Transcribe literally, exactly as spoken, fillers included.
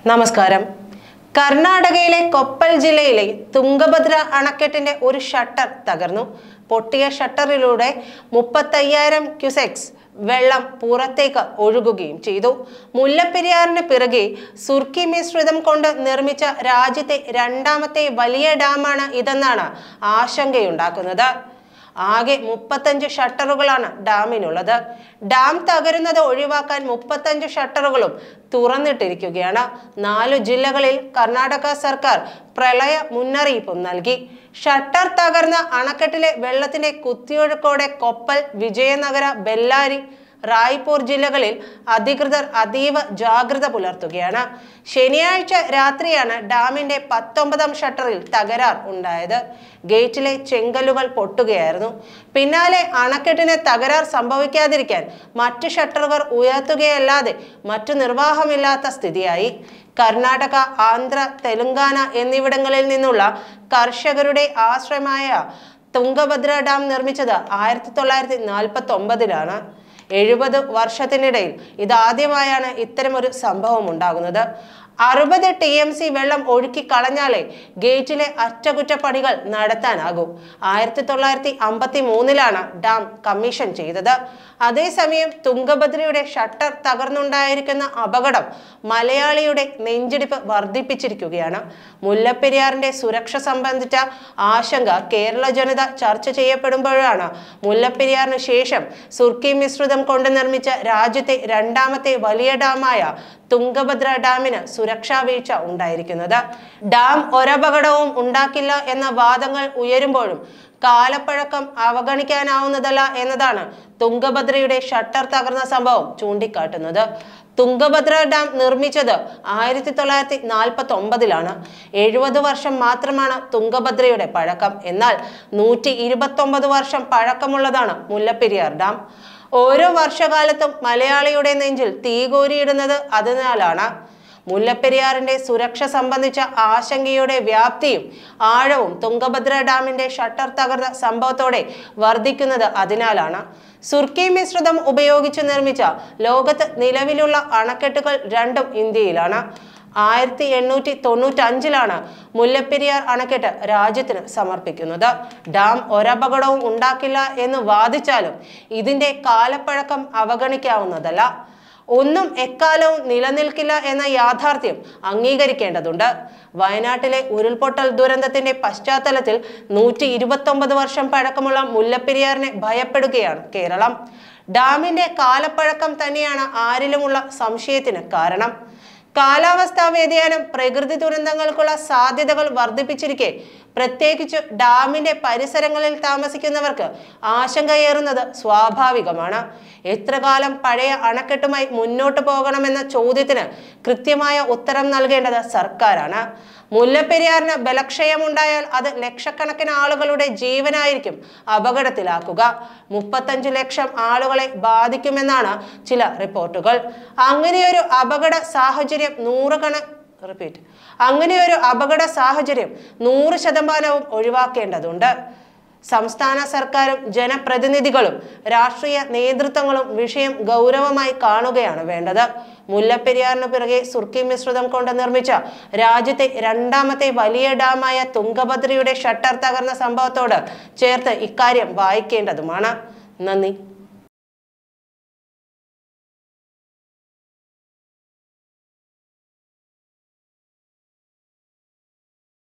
നമസ്കാരം. കർണാടകയിലെ കൊപ്പൽ ജില്ലയിലെ തുംഗഭദ്ര അണക്കെട്ടിന്റെ ഒരു ഷട്ടർ തകർന്നു. പൊട്ടിയ ഷട്ടറിലൂടെ മുപ്പത്തയ്യായിരം ക്യൂസെക്സ് വെള്ളം പുറത്തേക്ക് ഒഴുകുകയും ചെയ്തു. മുല്ലപ്പെരിയാറിന് പിറകെ സുർക്കി മിശ്രിതം കൊണ്ട് നിർമ്മിച്ച രാജ്യത്തെ രണ്ടാമത്തെ വലിയ ഡാമാണ് ഇതെന്നാണ് ആശങ്കയുണ്ടാക്കുന്നത്. ആകെ മുപ്പത്തഞ്ച് ഷട്ടറുകളാണ് ഡാമിനുള്ളത്. ഡാം തകരുന്നത് ഒഴിവാക്കാൻ മുപ്പത്തഞ്ച് ഷട്ടറുകളും തുറന്നിട്ടിരിക്കുകയാണ്. നാലു ജില്ലകളിൽ കർണാടക സർക്കാർ പ്രളയ മുന്നറിയിപ്പും നൽകി. ഷട്ടർ തകർന്ന അണക്കെട്ടിലെ വെള്ളത്തിന്റെ കുത്തിയൊഴുക്കോടെ കൊപ്പൽ, വിജയനഗര, ബെല്ലാരി, റായ്പൂർ ജില്ലകളിൽ അധികൃതർ അതീവ ജാഗ്രത പുലർത്തുകയാണ്. ശനിയാഴ്ച രാത്രിയാണ് ഡാമിന്റെ പത്തൊമ്പതാം ഷട്ടറിൽ തകരാർ ഉണ്ടായത്. ഗേറ്റിലെ ചെങ്കല്ലുകൾ പൊട്ടുകയായിരുന്നു. പിന്നാലെ അണക്കെട്ടിന് തകരാർ സംഭവിക്കാതിരിക്കാൻ മറ്റു ഷട്ടറുകൾ ഉയർത്തുകയല്ലാതെ മറ്റു നിർവാഹമില്ലാത്ത സ്ഥിതിയായി. കർണാടക, ആന്ധ്ര, തെലങ്കാന എന്നിവിടങ്ങളിൽ നിന്നുള്ള കർഷകരുടെ ആശ്രയമായ തുംഗഭദ്ര ഡാം നിർമ്മിച്ചത് ആയിരത്തി തൊള്ളായിരത്തി നാൽപ്പത്തി ഒമ്പതിലാണ്. എഴുപത് വർഷത്തിനിടയിൽ ഇതാദ്യമായാണ് ഇത്തരമൊരു സംഭവം ഉണ്ടാകുന്നത്. അറുപത് ടി എം സി വെള്ളം ഒഴുക്കി കളഞ്ഞാലേ ഗേറ്റിലെ അറ്റകുറ്റപ്പണികൾ നടത്താനാകൂ. ആയിരത്തി തൊള്ളായിരത്തി അമ്പത്തി മൂന്നിലാണ് ഡാം കമ്മീഷൻ ചെയ്തത്. അതേസമയം തുംഗഭദ്രയുടെ ഷട്ടർ തകർന്നുണ്ടായിരിക്കുന്ന അപകടം മലയാളിയുടെ നെഞ്ചിടിപ്പ് വർദ്ധിപ്പിച്ചിരിക്കുകയാണ്. മുല്ലപ്പെരിയാറിന്റെ സുരക്ഷ സംബന്ധിച്ച ആശങ്ക കേരള ജനത ചർച്ച ചെയ്യപ്പെടുമ്പോഴാണ് മുല്ലപ്പെരിയാറിന് ശേഷം സുർക്കി മിശ്രിതം കൊണ്ട് നിർമ്മിച്ച രാജ്യത്തെ രണ്ടാമത്തെ വലിയ ഡാമായ തുംഗഭദ്ര ഡാമിന് സുരക്ഷാ വീഴ്ച ഉണ്ടായിരിക്കുന്നത്. ഡാം ഒരപകടവും ഉണ്ടാക്കില്ല എന്ന വാദങ്ങൾ ഉയരുമ്പോഴും കാലപ്പഴക്കം അവഗണിക്കാനാവുന്നതല്ല എന്നതാണ് തുംഗഭദ്രയുടെ ഷട്ടർ തകർന്ന സംഭവം ചൂണ്ടിക്കാട്ടുന്നത്. തുംഗഭദ്ര ഡാം നിർമ്മിച്ചത് ആയിരത്തി തൊള്ളായിരത്തി നാൽപ്പത്തി ഒമ്പതിലാണ്. എഴുപത് വർഷം മാത്രമാണ് തുംഗഭദ്രയുടെ പഴക്കം. എന്നാൽ നൂറ്റി ഇരുപത്തി ഒമ്പത് വർഷം പഴക്കമുള്ളതാണ് മുല്ലപ്പെരിയാർ ഡാം. ഓരോ വർഷകാലത്തും മലയാളിയുടെ നെഞ്ചിൽ തീകോരിയിടുന്നത് അതിനാലാണ്. മുല്ലപ്പെരിയാറിന്റെ സുരക്ഷ സംബന്ധിച്ച ആശങ്കയുടെ വ്യാപ്തിയും ആഴവും തുംഗഭദ്ര ഡാമിന്റെ ഷട്ടർ തകർന്ന സംഭവത്തോടെ വർദ്ധിക്കുന്നത് അതിനാലാണ്. സുർക്കി മിശ്രിതം ഉപയോഗിച്ച് നിർമ്മിച്ച ലോകത്ത് നിലവിലുള്ള അണക്കെട്ടുകൾ രണ്ടും ഇന്ത്യയിലാണ്. ആയിരത്തി എണ്ണൂറ്റി തൊണ്ണൂറ്റി അഞ്ചിലാണ് മുല്ലപ്പെരിയാർ അണക്കെട്ട് രാജ്യത്തിന് സമർപ്പിക്കുന്നത്. ഡാം ഒരപകടവും ഉണ്ടാക്കില്ല എന്ന് വാദിച്ചാലും ഇതിന്റെ കാലപ്പഴക്കം അവഗണിക്കാവുന്നതല്ല. ഒന്നും എക്കാലവും നിലനിൽക്കില്ല എന്ന യാഥാർത്ഥ്യം അംഗീകരിക്കേണ്ടതുണ്ട്. വയനാട്ടിലെ ഉരുൾപൊട്ടൽ ദുരന്തത്തിന്റെ പശ്ചാത്തലത്തിൽ നൂറ്റി ഇരുപത്തി ഒമ്പത് വർഷം പഴക്കമുള്ള മുല്ലപ്പെരിയാറിനെ ഭയപ്പെടുകയാണ് കേരളം. ഡാമിന്റെ കാലപ്പഴക്കം തന്നെയാണ് ആരിലുമുള്ള സംശയത്തിന് കാരണം. കാലാവസ്ഥാ വ്യതിയാനം പ്രകൃതി ദുരന്തങ്ങൾക്കുള്ള സാധ്യതകൾ വർദ്ധിപ്പിച്ചിരിക്കെ പ്രത്യേകിച്ച് ഡാമിന്റെ പരിസരങ്ങളിൽ താമസിക്കുന്നവർക്ക് ആശങ്കയേറുന്നത് സ്വാഭാവികമാണ്. എത്ര കാലം പഴയ അണക്കെട്ടുമായി മുന്നോട്ട് പോകണമെന്ന ചോദ്യത്തിന് കൃത്യമായ ഉത്തരം നൽകേണ്ടത് സർക്കാരാണ്. മുല്ലപ്പെരിയാറിന് ബലക്ഷയമുണ്ടായാൽ അത് ലക്ഷക്കണക്കിന് ആളുകളുടെ ജീവനായിരിക്കും അപകടത്തിലാക്കുക. മുപ്പത്തഞ്ചു ലക്ഷം ആളുകളെ ബാധിക്കുമെന്നാണ് ചില റിപ്പോർട്ടുകൾ. അങ്ങനെയൊരു അപകട സാഹചര്യം നൂറുകണ റിപ്പീറ്റ് അങ്ങനെയൊരു അപകട സാഹചര്യം നൂറ് ശതമാനവും ഒഴിവാക്കേണ്ടതുണ്ട്. സംസ്ഥാന സർക്കാരും ജനപ്രതിനിധികളും രാഷ്ട്രീയ നേതൃത്വങ്ങളും വിഷയം ഗൗരവമായി കാണുകയാണ് വേണ്ടത്. മുല്ലപ്പെരിയാറിന് പിറകെ സുർക്കി മിശ്രിതം കൊണ്ട് നിർമ്മിച്ച രാജ്യത്തെ രണ്ടാമത്തെ വലിയ ഡാമായ തുംഗഭദ്രയുടെ ഷട്ടർ തകർന്ന സംഭവത്തോട് ചേർത്ത് ഇക്കാര്യം വായിക്കേണ്ടതുമാണ്. നന്ദി.